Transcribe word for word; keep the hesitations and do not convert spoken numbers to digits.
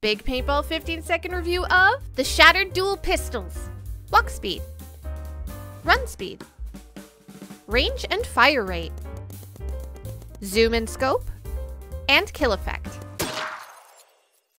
Big Paintball fifteen second review of the Shattered Dual Pistols. Walk speed, run speed, range and fire rate, zoom and scope, and kill effect.